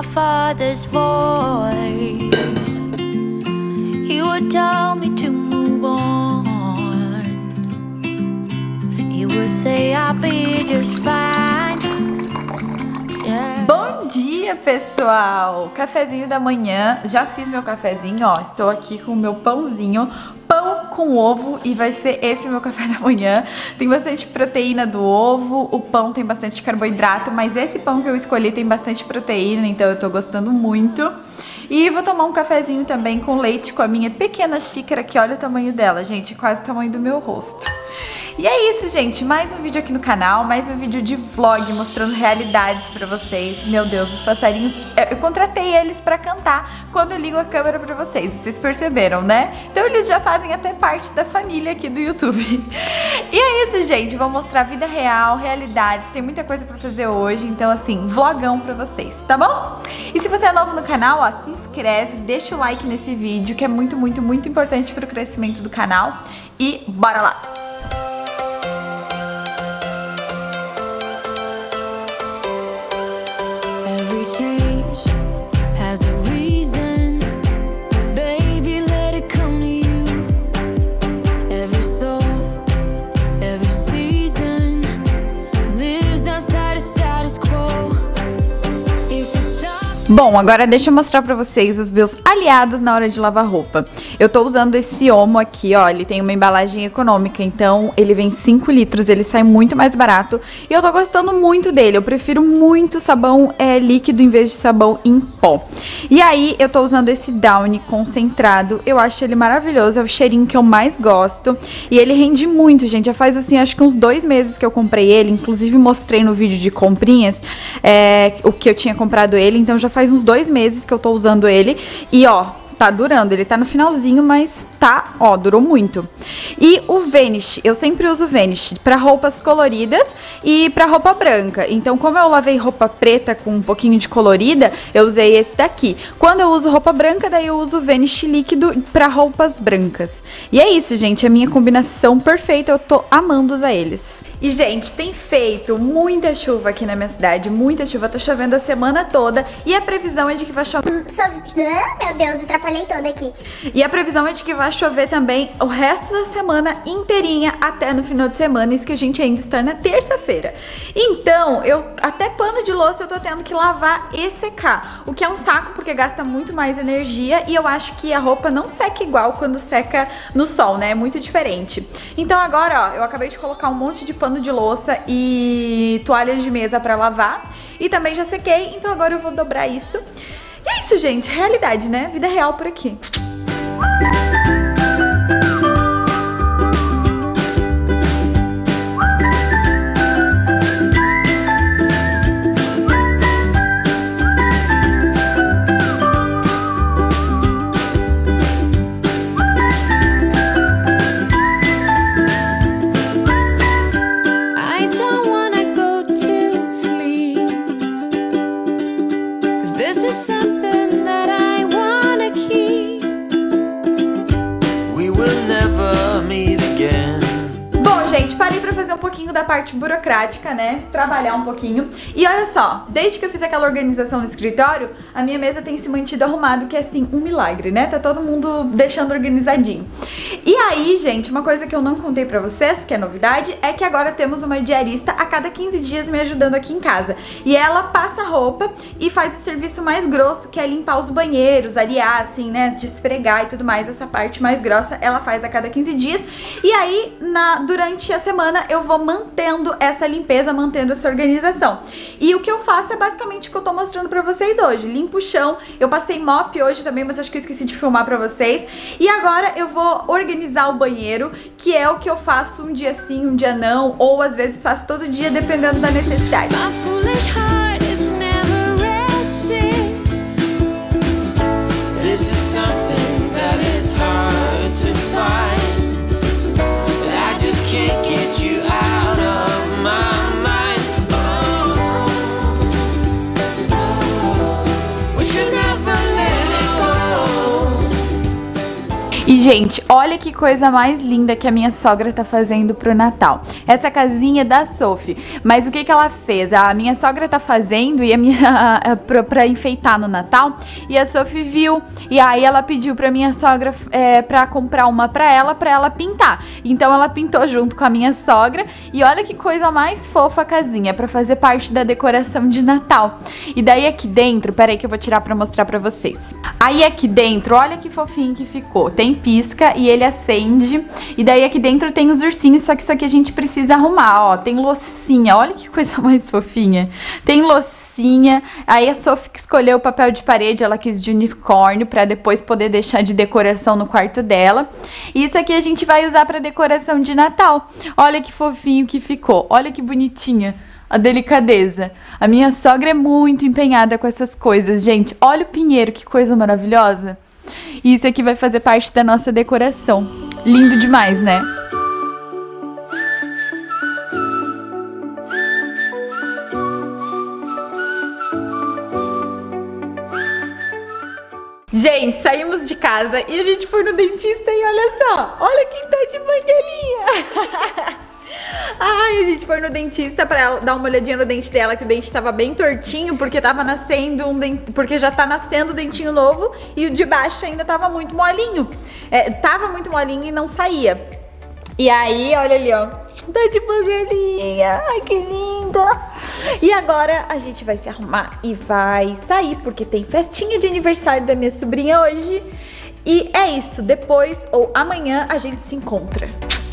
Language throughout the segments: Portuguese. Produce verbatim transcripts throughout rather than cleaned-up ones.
my father's voice. He would tell me to move on. He would say I'll be just fine. Yeah. Bom dia, pessoal! Cafezinho da manhã. Já fiz meu cafezinho, ó. Estou aqui com o meu pãozinho. Pão com ovo, e vai ser esse o meu café da manhã. Tem bastante proteína do ovo, o pão tem bastante carboidrato, mas esse pão que eu escolhi tem bastante proteína, então eu tô gostando muito. E vou tomar um cafezinho também com leite, com a minha pequena xícara, que olha o tamanho dela, gente, quase o tamanho do meu rosto. E é isso, gente, mais um vídeo aqui no canal, mais um vídeo de vlog mostrando realidades pra vocês. Meu Deus, os passarinhos, eu contratei eles pra cantar quando eu ligo a câmera pra vocês, vocês perceberam, né? Então eles já fazem até parte da família aqui do YouTube. E é isso, gente, vou mostrar vida real, realidades, tem muita coisa pra fazer hoje, então assim, vlogão pra vocês, tá bom? E se você é novo no canal, ó, se inscreve, deixa o like nesse vídeo, que é muito, muito, muito importante pro crescimento do canal. E bora lá! Every change has a reason, baby, let it come to you. Every soul, every season lives outside of status quo. If we stop... Bom, agora deixa eu mostrar pra vocês os meus aliados na hora de lavar roupa. Eu tô usando esse Omo aqui, ó, ele tem uma embalagem econômica, então ele vem cinco litros, ele sai muito mais barato e eu tô gostando muito dele. Eu prefiro muito sabão é, líquido em vez de sabão em pó. E aí eu tô usando esse Downy concentrado, eu acho ele maravilhoso, é o cheirinho que eu mais gosto e ele rende muito, gente. Já faz assim, acho que uns dois meses que eu comprei ele, inclusive mostrei no vídeo de comprinhas é, o que eu tinha comprado ele, então já faz uns dois meses que eu tô usando ele e ó, tá durando, ele tá no finalzinho, mas tá, ó, durou muito. E o Vanish, eu sempre uso o Vanish pra roupas coloridas e pra roupa branca. Então, como eu lavei roupa preta com um pouquinho de colorida, eu usei esse daqui. Quando eu uso roupa branca, daí eu uso o Vanish líquido pra roupas brancas. E é isso, gente, a minha combinação perfeita, eu tô amando usar eles. E, gente, tem feito muita chuva aqui na minha cidade, muita chuva, tá chovendo a semana toda e a previsão é de que vai chover... Meu Deus, atrapalhei toda aqui. E a previsão é de que vai chover também o resto da semana inteirinha até no final de semana, isso que a gente ainda está na terça-feira. Então, eu até pano de louça eu tô tendo que lavar e secar, o que é um saco porque gasta muito mais energia e eu acho que a roupa não seca igual quando seca no sol, né? É muito diferente. Então agora, ó, eu acabei de colocar um monte de pano de louça e toalhas de mesa pra lavar e também já sequei, então agora eu vou dobrar isso. E é isso, gente, realidade, né? Vida real por aqui. Parei pra fazer um pouquinho da parte burocrática, né? Trabalhar um pouquinho. E olha só, desde que eu fiz aquela organização no escritório, a minha mesa tem se mantido arrumado, que é assim, um milagre, né? Tá todo mundo deixando organizadinho. E aí, gente, uma coisa que eu não contei pra vocês, que é novidade, é que agora temos uma diarista a cada quinze dias me ajudando aqui em casa. E ela passa roupa e faz o serviço mais grosso, que é limpar os banheiros, arear, assim, né? De esfregar e tudo mais. Essa parte mais grossa ela faz a cada quinze dias. E aí, na, durante a semana, eu vou mantendo essa limpeza, mantendo essa organização. E o que eu faço é basicamente o que eu tô mostrando pra vocês hoje. Limpo o chão, eu passei mop hoje também, mas acho que eu esqueci de filmar pra vocês. E agora eu vou organizar o banheiro, que é o que eu faço um dia sim, um dia não, ou às vezes faço todo dia, dependendo da necessidade. Gente, olha que coisa mais linda que a minha sogra tá fazendo pro Natal. Essa casinha é da Sophie, mas o que que ela fez? A minha sogra tá fazendo e a minha pra, pra enfeitar no Natal, e a Sophie viu, e aí ela pediu pra minha sogra é, pra comprar uma pra ela, pra ela pintar. Então ela pintou junto com a minha sogra, e olha que coisa mais fofa a casinha, pra fazer parte da decoração de Natal. E daí aqui dentro, peraí que eu vou tirar pra mostrar pra vocês. Aí aqui dentro, olha que fofinho que ficou. Tem pisca e ele acende. E daí aqui dentro tem os ursinhos, só que isso aqui a gente precisa arrumar, ó. Tem loucinha, olha que coisa mais fofinha. Tem loucinha. Aí a Sophie que escolheu o papel de parede, ela quis de unicórnio pra depois poder deixar de decoração no quarto dela. E isso aqui a gente vai usar pra decoração de Natal. Olha que fofinho que ficou, olha que bonitinha a delicadeza. A minha sogra é muito empenhada com essas coisas, gente. Olha o pinheiro, que coisa maravilhosa. E isso aqui vai fazer parte da nossa decoração. Lindo demais, né? Gente, saímos de casa e a gente foi no dentista e olha só, olha quem tá de mangueirinha. Ai, a gente foi no dentista pra ela dar uma olhadinha no dente dela, que o dente tava bem tortinho, porque tava nascendo um dente, porque já tá nascendo o dentinho novo e o de baixo ainda tava muito molinho. É, tava muito molinho e não saía. E aí, olha ali, ó, tá de mangueirinha. Ai, que linda. E agora a gente vai se arrumar e vai sair, porque tem festinha de aniversário da minha sobrinha hoje. E é isso, depois ou amanhã a gente se encontra.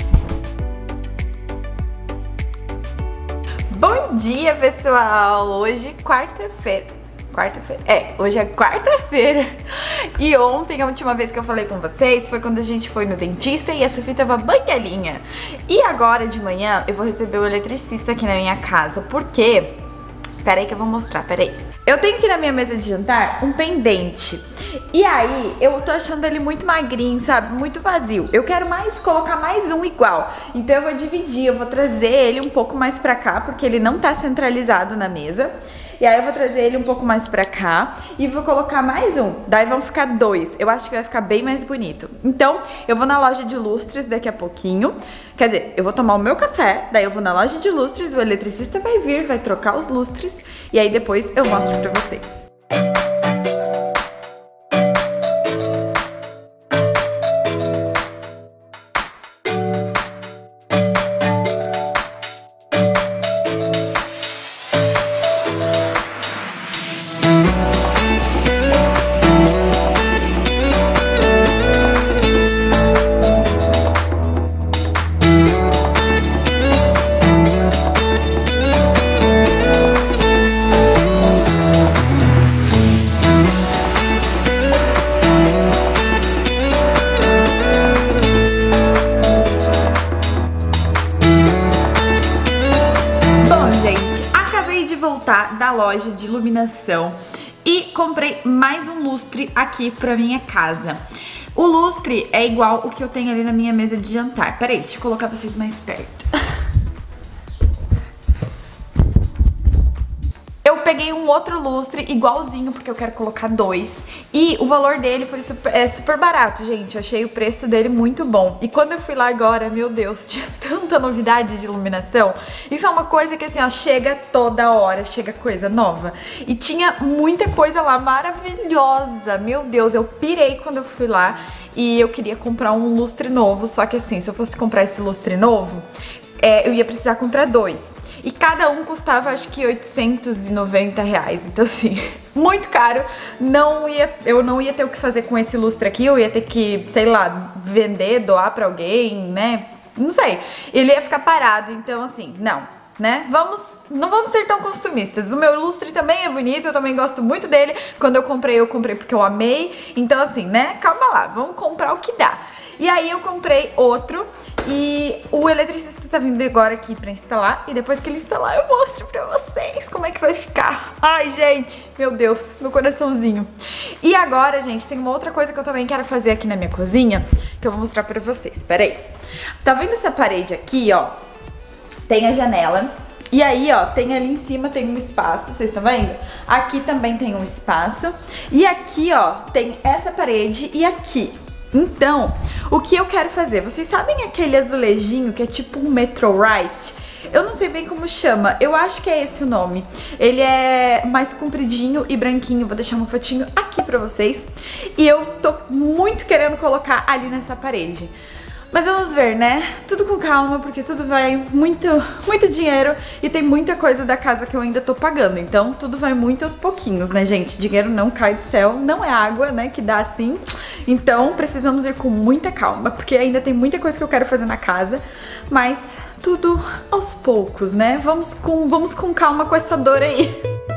Bom dia, pessoal! Hoje, quarta-feira. Quarta-feira? É, hoje é quarta-feira. E ontem, a última vez que eu falei com vocês, foi quando a gente foi no dentista e a Sophie tava banhalinha. E agora, de manhã, eu vou receber o eletricista aqui na minha casa, porque... Peraí que eu vou mostrar, peraí. Eu tenho aqui na minha mesa de jantar um pendente. E aí, eu tô achando ele muito magrinho, sabe? Muito vazio. Eu quero mais colocar mais um igual. Então eu vou dividir, eu vou trazer ele um pouco mais pra cá, porque ele não tá centralizado na mesa. E aí eu vou trazer ele um pouco mais pra cá e vou colocar mais um. Daí vão ficar dois. Eu acho que vai ficar bem mais bonito. Então, eu vou na loja de lustres daqui a pouquinho. Quer dizer, eu vou tomar o meu café, daí eu vou na loja de lustres, o eletricista vai vir, vai trocar os lustres e aí depois eu mostro pra vocês. Da loja de iluminação e comprei mais um lustre aqui pra minha casa. O lustre é igual o que eu tenho ali na minha mesa de jantar. Peraí, deixa eu colocar vocês mais perto. Eu peguei um outro lustre igualzinho, porque eu quero colocar dois. E o valor dele foi super, é, super barato, gente. Eu achei o preço dele muito bom. E quando eu fui lá agora, meu Deus, tinha tanta novidade de iluminação. Isso é uma coisa que assim, ó, chega toda hora, chega coisa nova. E tinha muita coisa lá maravilhosa. Meu Deus, eu pirei quando eu fui lá. E eu queria comprar um lustre novo. Só que assim, se eu fosse comprar esse lustre novo, é, eu ia precisar comprar dois. E cada um custava acho que oitocentos e noventa reais, então assim, muito caro. Não ia, eu não ia ter o que fazer com esse lustre aqui, eu ia ter que, sei lá, vender, doar pra alguém, né? Não sei, ele ia ficar parado, então assim, não, né? Vamos, não vamos ser tão consumistas. O meu lustre também é bonito, eu também gosto muito dele. Quando eu comprei, eu comprei porque eu amei. Então assim, né? Calma lá, vamos comprar o que dá. E aí eu comprei outro e o eletricista tá vindo agora aqui pra instalar. E depois que ele instalar eu mostro pra vocês como é que vai ficar. Ai, gente, meu Deus, meu coraçãozinho. E agora, gente, tem uma outra coisa que eu também quero fazer aqui na minha cozinha, que eu vou mostrar pra vocês. Pera aí. Tá vendo essa parede aqui, ó? Tem a janela. E aí, ó, tem ali em cima, tem um espaço, vocês estão vendo? Aqui também tem um espaço. E aqui, ó, tem essa parede e aqui. Então, o que eu quero fazer? Vocês sabem aquele azulejinho que é tipo um Meteorite? Eu não sei bem como chama, eu acho que é esse o nome. Ele é mais compridinho e branquinho, vou deixar uma fotinho aqui pra vocês. E eu tô muito querendo colocar ali nessa parede. Mas vamos ver, né? Tudo com calma, porque tudo vai muito, muito dinheiro e tem muita coisa da casa que eu ainda tô pagando. Então tudo vai muito aos pouquinhos, né, gente? Dinheiro não cai do céu, não é água, né, que dá assim. Então precisamos ir com muita calma, porque ainda tem muita coisa que eu quero fazer na casa, mas tudo aos poucos, né? Vamos com, vamos com calma com essa dor aí.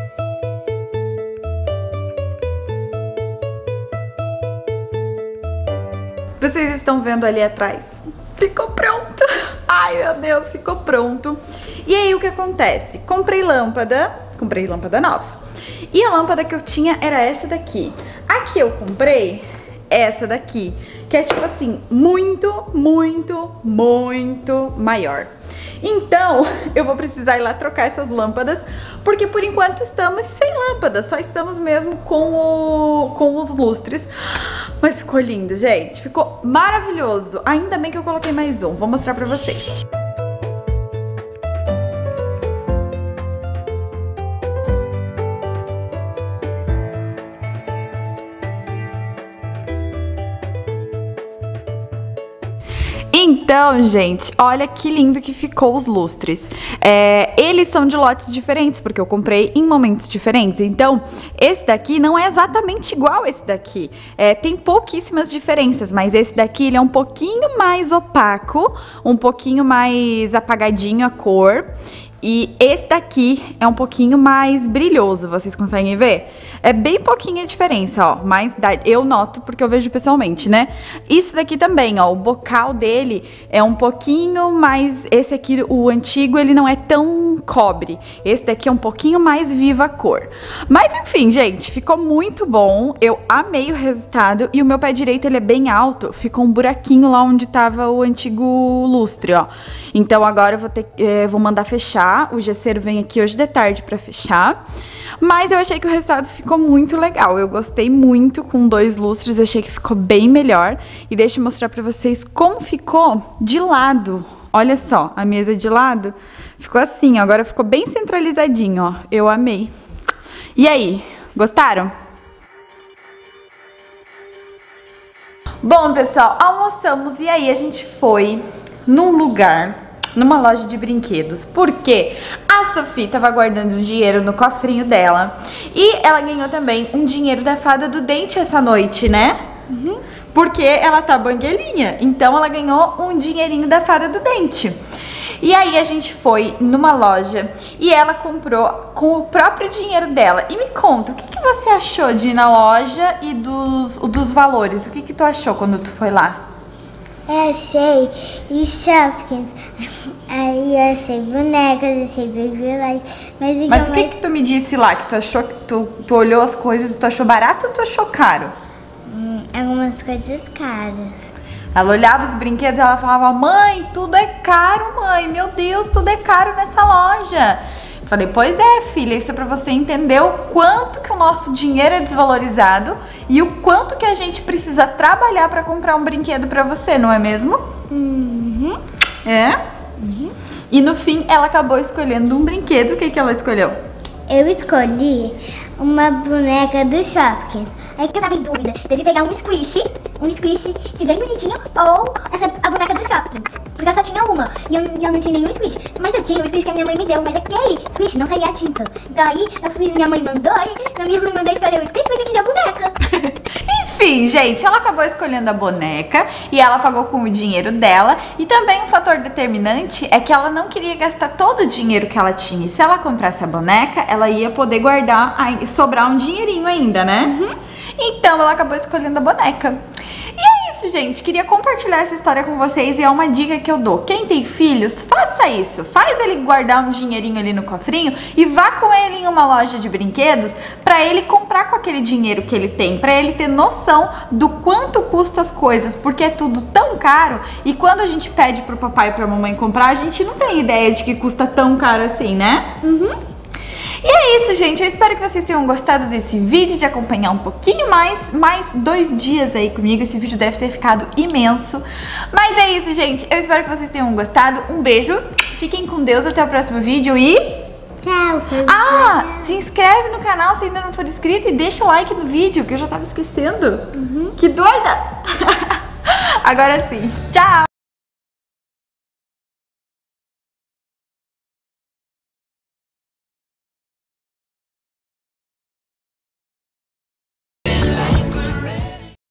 Vocês estão vendo ali atrás? Ficou pronto! Ai, meu Deus, ficou pronto. E aí, o que acontece? Comprei lâmpada, comprei lâmpada nova. E a lâmpada que eu tinha era essa daqui. A que eu comprei, essa daqui, que é tipo assim, muito, muito, muito maior. Então, eu vou precisar ir lá trocar essas lâmpadas, porque por enquanto estamos sem lâmpada, só estamos mesmo com, o, com os lustres. Mas ficou lindo, gente, ficou maravilhoso. Ainda bem que eu coloquei mais um, vou mostrar pra vocês. Então, gente, olha que lindo que ficou os lustres. É, eles são de lotes diferentes, porque eu comprei em momentos diferentes. Então, esse daqui não é exatamente igual esse daqui. É, tem pouquíssimas diferenças, mas esse daqui ele é um pouquinho mais opaco, um pouquinho mais apagadinho a cor. E esse daqui é um pouquinho mais brilhoso, vocês conseguem ver? É bem pouquinha a diferença, ó, mas eu noto porque eu vejo pessoalmente, né? Isso daqui também, ó, o bocal dele é um pouquinho mais... Esse aqui, o antigo, ele não é tão cobre. Esse daqui é um pouquinho mais viva a cor. Mas enfim, gente, ficou muito bom. Eu amei o resultado e o meu pé direito, ele é bem alto. Ficou um buraquinho lá onde tava o antigo lustre, ó. Então agora eu vou, ter, é, vou mandar fechar. O gesseiro vem aqui hoje de tarde pra fechar. Mas eu achei que o resultado ficou muito legal. Eu gostei muito com dois lustres, achei que ficou bem melhor. E deixa eu mostrar pra vocês como ficou de lado. Olha só, a mesa de lado ficou assim, ó. Agora ficou bem centralizadinho, ó. Eu amei. E aí, gostaram? Bom, pessoal, almoçamos e aí a gente foi num lugar... numa loja de brinquedos, porque a Sophie tava guardando dinheiro no cofrinho dela e ela ganhou também um dinheiro da fada do dente essa noite, né? Uhum. Porque ela tá banguelinha, então ela ganhou um dinheirinho da fada do dente. E aí a gente foi numa loja e ela comprou com o próprio dinheiro dela. E me conta, o que, que você achou de ir na loja e dos, dos valores? O que, que tu achou quando tu foi lá? Eu achei os shoppings, aí eu achei bonecas, eu achei baby light, mas o, mas que, o que que tu me disse lá, que tu achou, que tu, tu olhou as coisas e tu achou barato ou tu achou caro? Hum, algumas coisas caras. Ela olhava os brinquedos e ela falava, mãe, tudo é caro, mãe, meu Deus, tudo é caro nessa loja. Eu falei, pois é, filha, isso é pra você entender o quanto que o nosso dinheiro é desvalorizado e o quanto que a gente precisa trabalhar pra comprar um brinquedo pra você, não é mesmo? Uhum. É? Uhum. E no fim, ela acabou escolhendo um brinquedo. O que que ela escolheu? Eu escolhi uma boneca do shopping. Aí que eu tava em dúvida, de pegar um squish, um squish bem bonitinho, ou essa, a boneca do shopping. Porque eu só tinha uma, e eu, eu não tinha nenhum squish. Mas eu tinha o squish que a minha mãe me deu, mas aquele squish não saía a tinta. Então aí, eu fui, minha mãe mandou, e a minha mãe mandou escolher o squish, mas eu queria a boneca. Enfim, gente, ela acabou escolhendo a boneca e ela pagou com o dinheiro dela. E também um fator determinante é que ela não queria gastar todo o dinheiro que ela tinha. E se ela comprasse a boneca, ela ia poder guardar, sobrar um dinheirinho ainda, né? Uhum. Então ela acabou escolhendo a boneca. E é isso, gente. Queria compartilhar essa história com vocês e é uma dica que eu dou. Quem tem filhos, faça isso. Faz ele guardar um dinheirinho ali no cofrinho e vá com ele em uma loja de brinquedos pra ele comprar com aquele dinheiro que ele tem, pra ele ter noção do quanto custa as coisas, porque é tudo tão caro e quando a gente pede pro papai e pra mamãe comprar, a gente não tem ideia de que custa tão caro assim, né? Uhum. E é é isso, gente. Eu espero que vocês tenham gostado desse vídeo, de acompanhar um pouquinho mais, mais dois dias aí comigo. Esse vídeo deve ter ficado imenso. Mas é isso, gente. Eu espero que vocês tenham gostado. Um beijo. Fiquem com Deus. Até o próximo vídeo e... Tchau. Ah, se inscreve no canal se ainda não for inscrito e deixa o like no vídeo, que eu já tava esquecendo. Uhum. Que doida! Agora sim. Tchau!